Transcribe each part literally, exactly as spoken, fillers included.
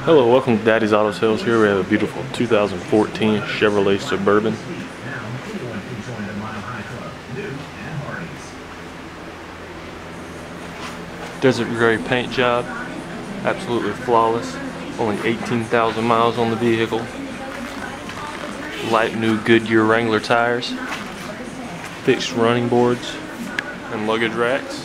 Hello, welcome to Daddy's Auto Sales. Here we have a beautiful two thousand fourteen Chevrolet Suburban. Desert gray paint job, absolutely flawless. Only eighteen thousand miles on the vehicle. Light new Goodyear Wrangler tires, fixed running boards and luggage racks.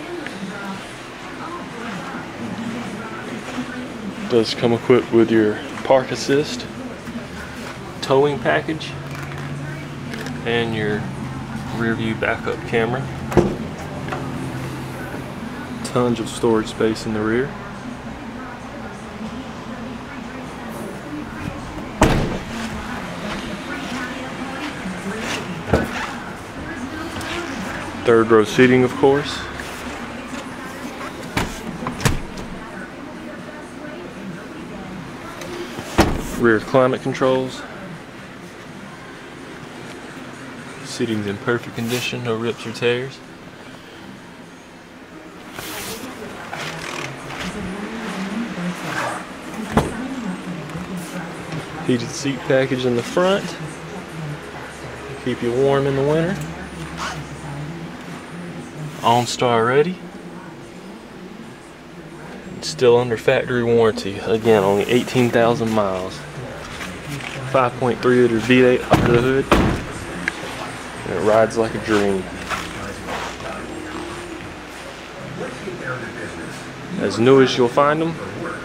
Does come equipped with your park assist, towing package, and your rear view backup camera. Tons of storage space in the rear. Third row seating, of course. Rear climate controls. Seating's in perfect condition, no rips or tears. Heated seat package in the front. Keep you warm in the winter. OnStar ready. Still under factory warranty. Again, only eighteen thousand miles. five point three liter V eight under the hood. And it rides like a dream. As new as you'll find them.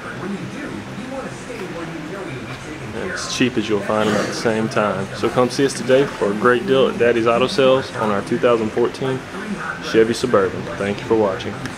And as cheap as you'll find them at the same time. So come see us today for a great deal at Daddy's Auto Sales on our two thousand fourteen Chevy Suburban. Thank you for watching.